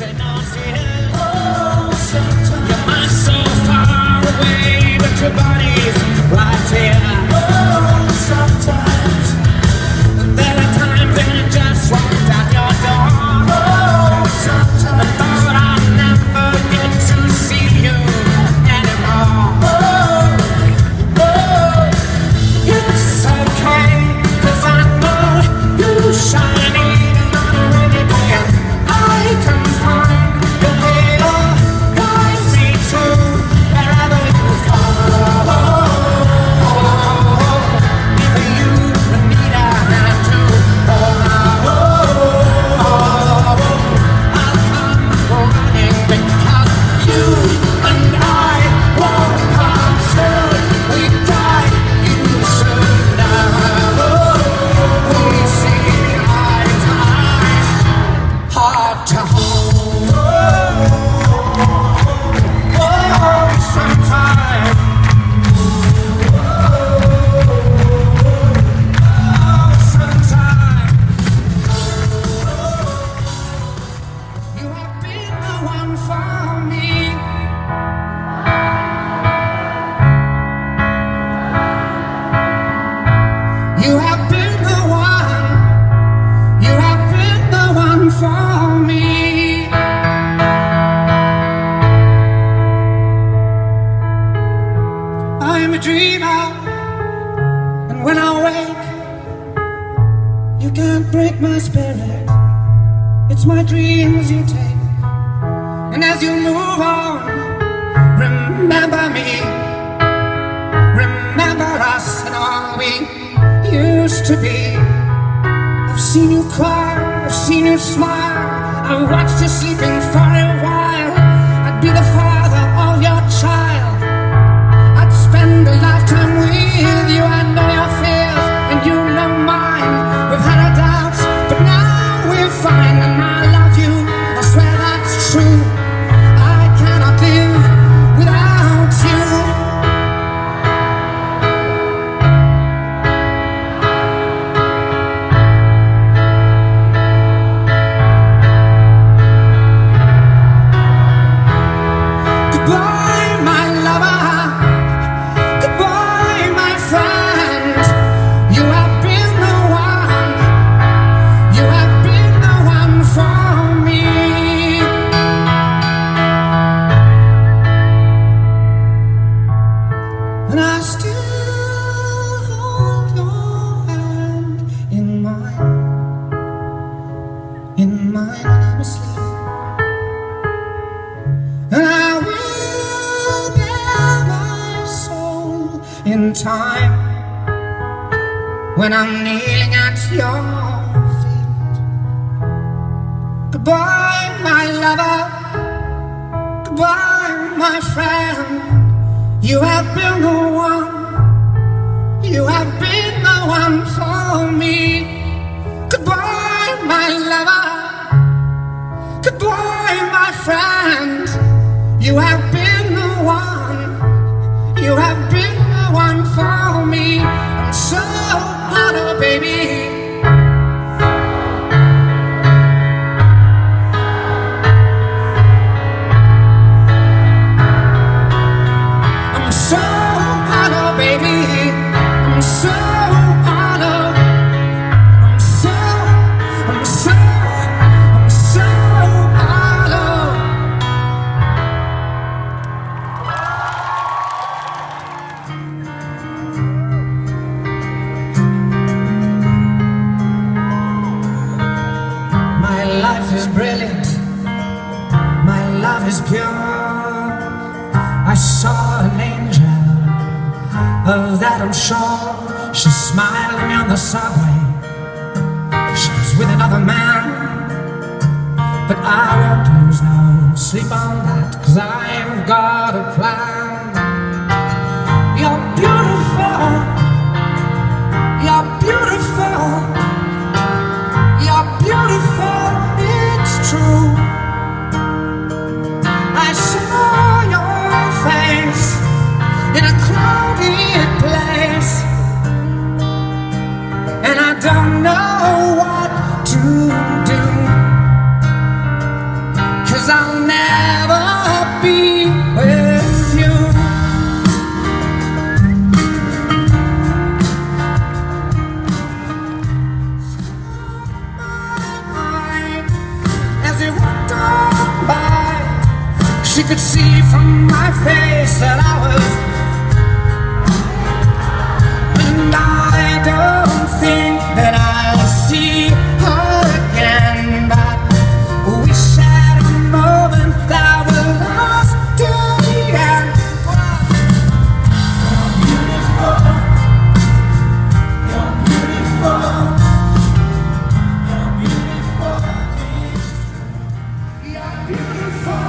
You have been the one, you have been the one for me. I am a dreamer, and when I wake, you can't break my spirit. It's my dreams you take, and as you move on, remember me, remember us and all we used to be. I've seen you cry, I've seen you smile, I've watched you sleeping for a while. I'd be the father of your child, I'd spend a lifetime with you. I know your fears and you know mine. We've had our doubts, but now we're fine. And I love you, I swear that's true. I cannot live without you. Goodbye, my lover. Goodbye, my friend. You have been the one. You have been the one for me. And I still hold your hand in mine. In mine when I'm asleep. And I will bear my soul in time when I'm kneeling at your feet. Goodbye, my lover. Goodbye, my friend. You have been the one. You have been the one for me. Goodbye, my lover. Goodbye, my friend. You have been the one. You have been the one for me. I'm so honored, baby. I'm so honored, baby. I'm so honored. I'm so honored. My life is brilliant, my love is pure. I saw an angel, of that I'm sure. She smiled at me on the subway, she was with another man. But I won't lose no sleep on that, 'cause I've got a plan. You're beautiful, you're beautiful, you're beautiful, it's true. I saw your face in a crowded place, and I don't know what to do, 'cause She could see from my face that I was, and I don't think that I'll see her again, but we shared a moment that will last till the end. You're beautiful, you're beautiful, you're beautiful, you're beautiful.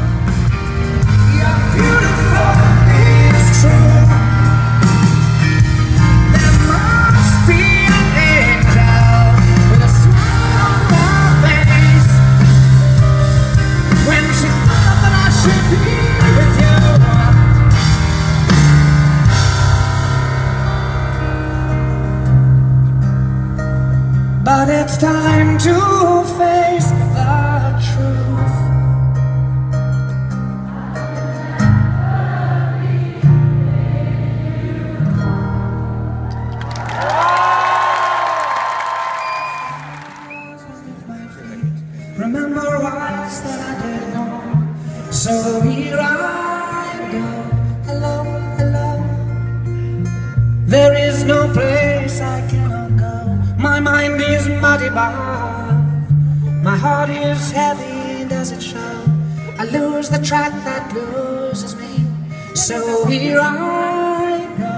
Beautiful is true. There must be an angel with a smile on her face when she thought that I should be with you. But it's time to face the truth. Remember words that I didn't know. So here I go. Hello, hello. There is no place I cannot go. My mind is muddy, but my heart is heavy. Does it show? I lose the track that loses me. So here I go.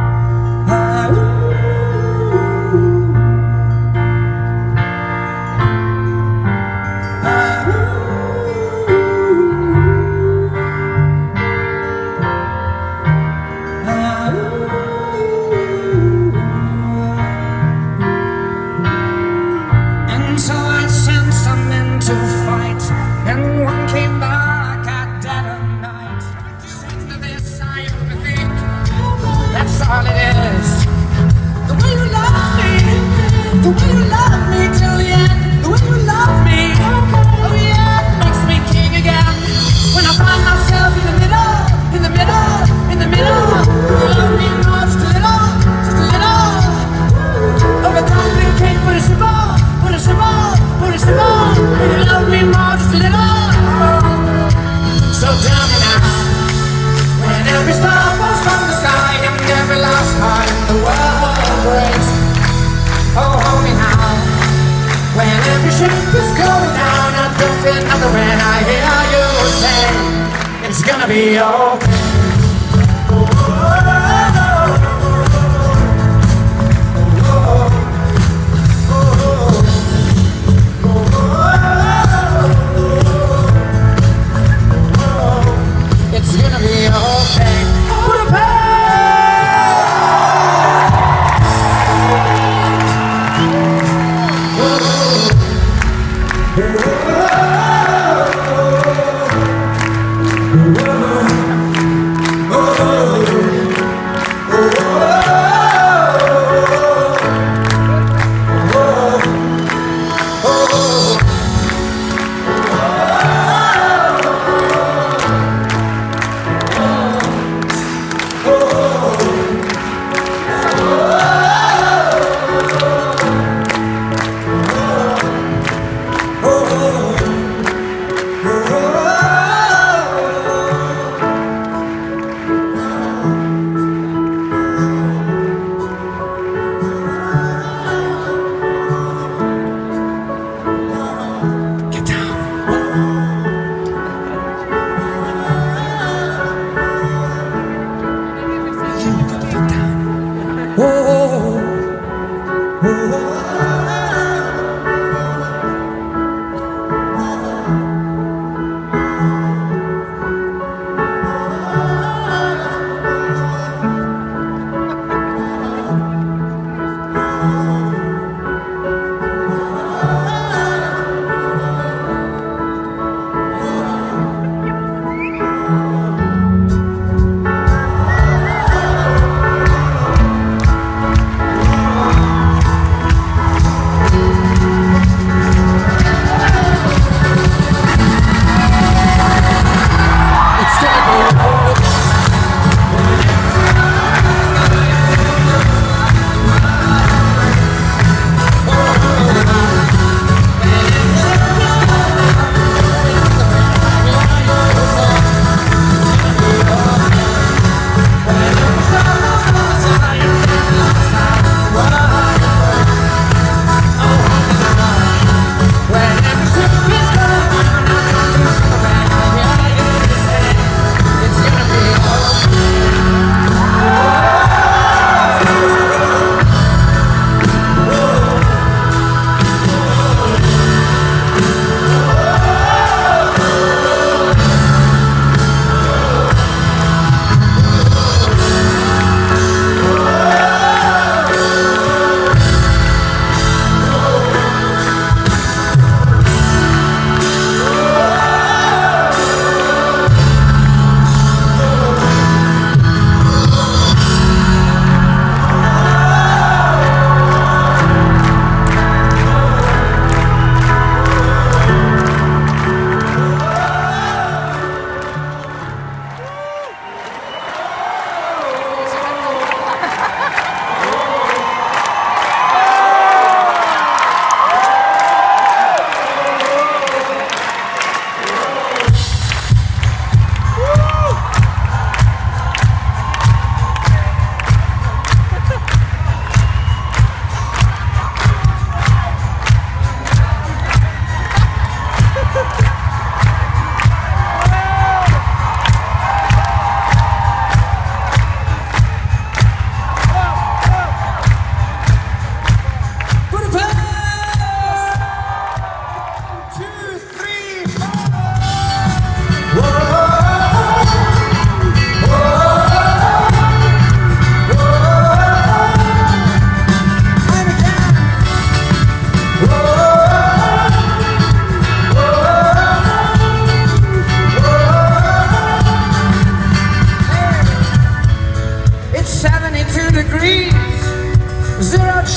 And one came back at dead of night. Listen to this, I overthink. That's all it is. The way you love me, the way you love me till the end. The way you love me, oh yeah, it makes me king again. When I find myself in the middle, in the middle, in the middle. You love me more, just a little, just a little. Of a complicated, but it's simple, but it's simple, but it's simple. You love me more, just a little. So tell me now, when every star falls from the sky and every last heart in the world breaks. Oh, hold me now, when every ship is going down, I don't feel nothing when I hear you say it's gonna be okay. It's gonna be okay.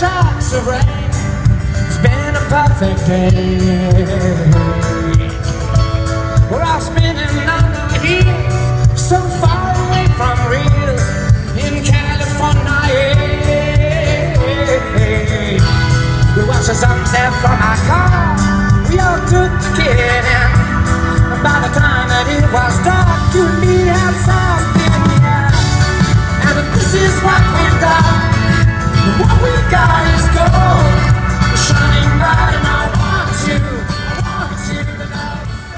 drops of rain. It's been a perfect day. We're all spinning on the heels, so far away from real, in California. We watched the sunset from our car. We all took the kid in. And by the time that it was dark, you and me had something, yeah. And this is what we've got. And what we got is gold. We're shining bright, and I want you to know.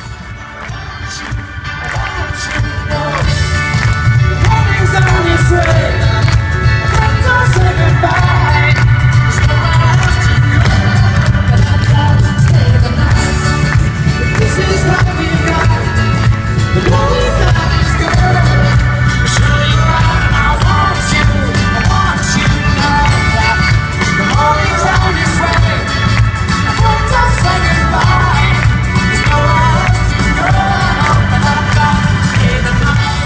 I want you to know. The morning's on its way. Don't say goodbye. There's nowhere else to go, but I'd rather stay the night. But this is what we got. The what we got is good. We're shining bright, and I want you to know that the morning's on its way. Don't say goodbye. There's nowhere else to go, but I'd rather stay the night.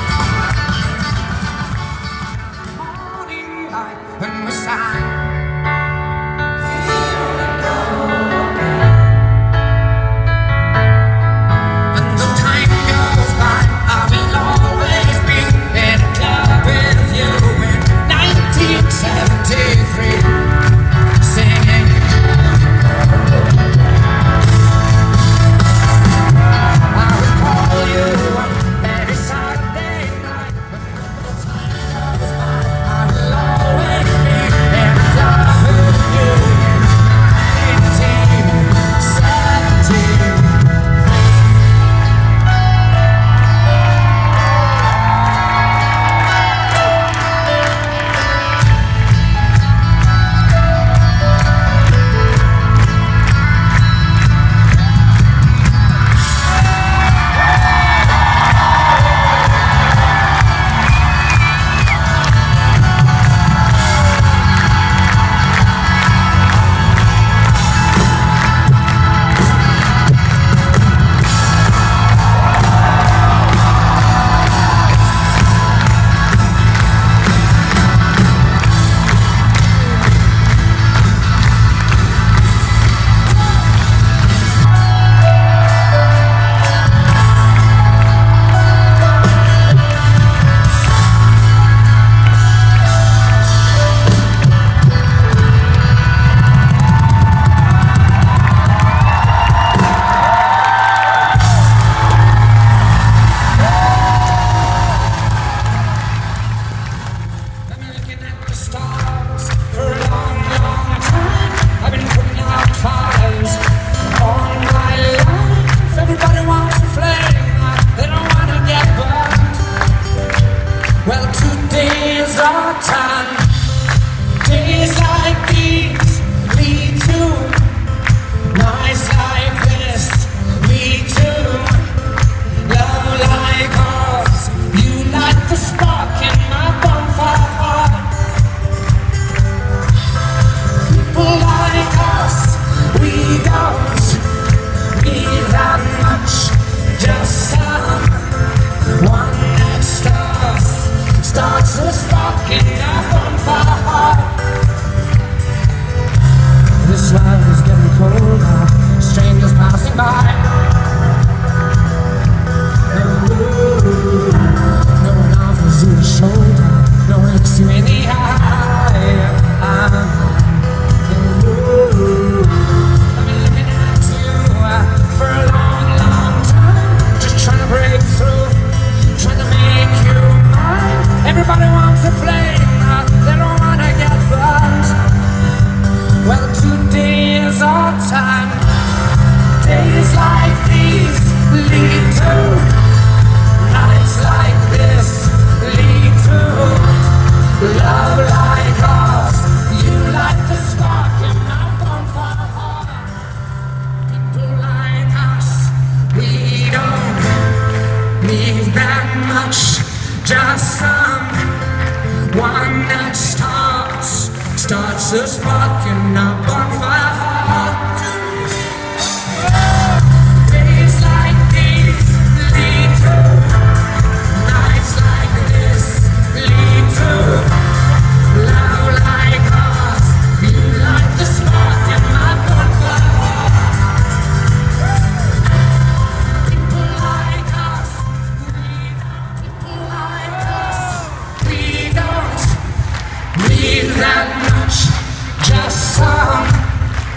Morning light and the sign. Here we go again. And the time goes by, I will always be in a club with you in 1973, singing. I will call you every Saturday night. The time goes by, I will always be in a club with you in 1973. I've been looking at the stars for a long, long time. I've been putting out fires all my life. Everybody wants a flame, they don't want to get burned. Well, today is our time. Days like these lead to nights like this, lead to love like ours. You light the spark in my bonfire heart. People like us, we don't need that much, just someone that starts a spark in our bonfire heart. This world is getting colder, strangers passing by. No one offers you a shoulder, no one looks you in the eye. I've been looking at you for a long, long time, just trying to break through, trying to make you mine. Everybody wants a flame, they don't want to get burned. Well, today is our time. Days like these lead to nights like this, lead to love like ours. You light the spark in my bonfire heart. People like us, we don't need that much, just someone that starts a spark in our bonfire heart. Days like these lead to nights like this, lead to love like ours. You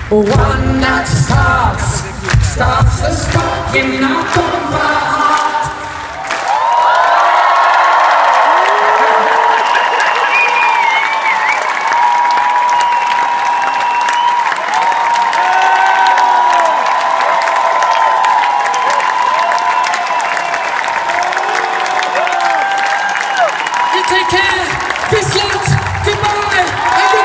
One that starts the sparking up of my heart. You take care. Peace out. Goodbye.